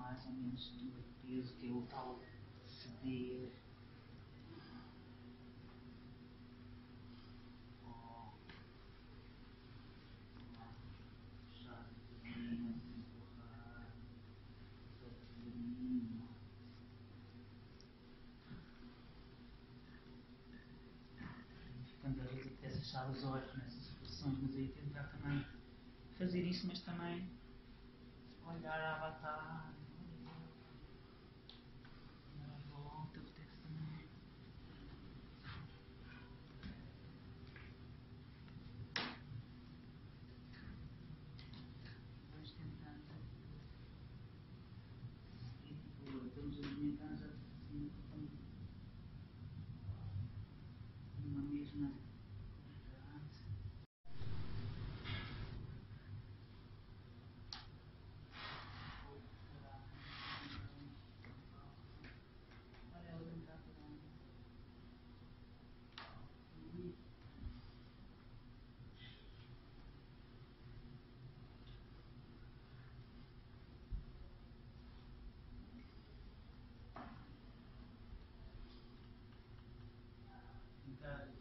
mais ou menos no peso, que é o tal ceder. Puxar devagarinho, empurrar devagarinho. Ficando às vezes até fechar os olhos nessas situações, mas aí tentar também fazer isso, mas também olhar a avatar, olhar à volta, apetece também. Vais tentando seguir, tipo, estamos a movimentar já assim, numa mesma unidade. Olha ela brincar por onde. Tentar